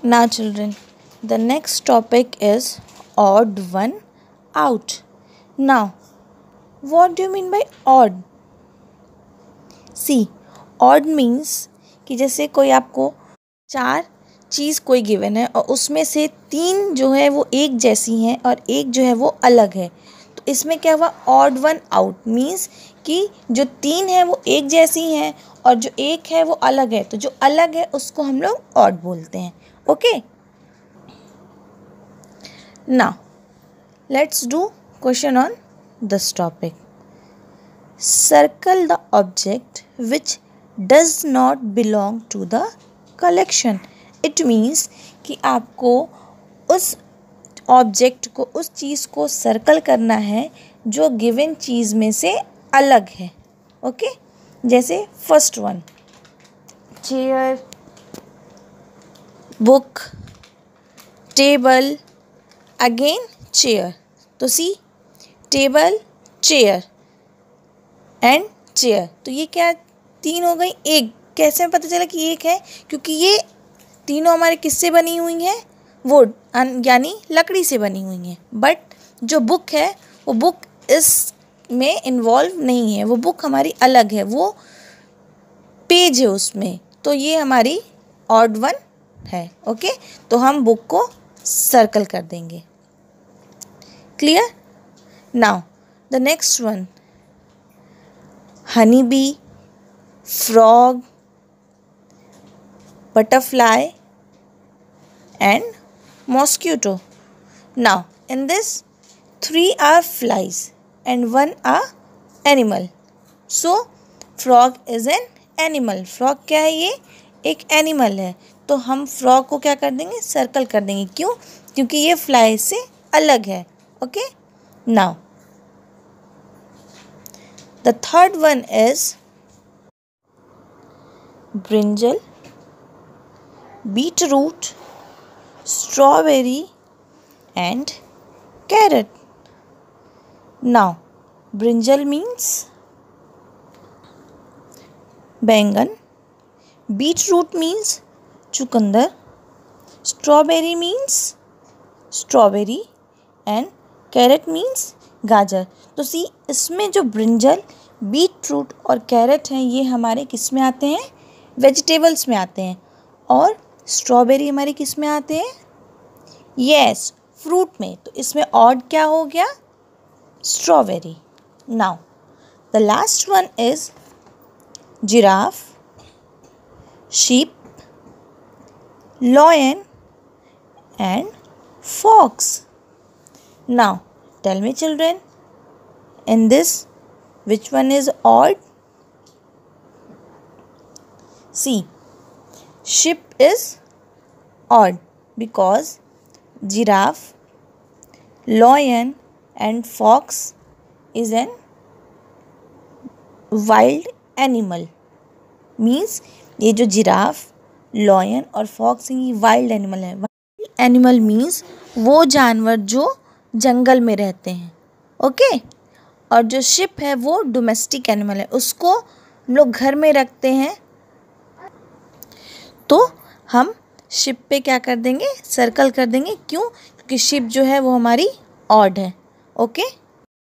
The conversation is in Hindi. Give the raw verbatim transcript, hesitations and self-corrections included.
Now children, the next topic is odd one out. Now, what do you mean by odd? See, odd means कि जैसे कोई आपको चार चीज़ कोई गिवन है और उसमें से तीन जो है वो एक जैसी हैं और एक जो है वो अलग है, तो इसमें क्या हुआ, ऑड वन आउट मीन्स कि जो तीन है वो एक जैसी हैं और जो एक है वो अलग है, तो जो अलग है उसको हम लोग ऑड बोलते हैं. Okay, now let's do question on this topic. Circle the object which does not belong to the collection. It means कि आपको उस ऑब्जेक्ट को, उस चीज़ को सर्कल करना है जो गिवन चीज़ में से अलग है. Okay okay? जैसे first one, chair, book, table, again chair. तो see, table, chair and chair, तो ये क्या तीन हो गई एक. कैसे पता चला कि एक है? क्योंकि ये तीनों हमारे किससे बनी हुई हैं, वुड यानी लकड़ी से बनी हुई हैं. बट जो बुक है वो बुक इस में इन्वॉल्व नहीं है, वो बुक हमारी अलग है, वो पेज है उसमें, तो ये हमारी ऑड वन है. ओके, तो हम बुक को सर्कल कर देंगे. Clear? Now the next one, honey bee, frog, butterfly and mosquito. Now in this three are flies and one are animal. So frog is an animal. Frog क्या है? ये एक animal है, तो हम frog को क्या कर देंगे, सर्कल कर देंगे. क्यों? क्योंकि ये fly से अलग है. Okay, now the third one is brinjal, beetroot, strawberry and carrot. Now brinjal means बैंगन, beetroot means चुकंदर, strawberry means strawberry and carrot means गाजर. तो सी, इसमें जो ब्रिंजल, बीटरूट और कैरेट हैं ये हमारे किस में आते हैं, वेजिटेबल्स में आते हैं, और स्ट्रॉबेरी हमारे किस में आते हैं, यस, फ्रूट में. तो इसमें ऑड क्या हो गया, strawberry. Now the last one is giraffe, sheep, lion and fox. Now tell me children, in this which one is odd? See, sheep is odd because giraffe, lion and fox is an wild animal. Means ये जो जिराफ, lion और fox हैं ये wild animal है. Wild animal means वो जानवर जो जंगल में रहते हैं. Okay okay? और जो शिप है वो डोमेस्टिक एनिमल है, उसको हम लोग घर में रखते हैं, तो हम शिप पे क्या कर देंगे, सर्कल कर देंगे. क्यों? क्योंकि शिप जो है वो हमारी ऑड है. ओके.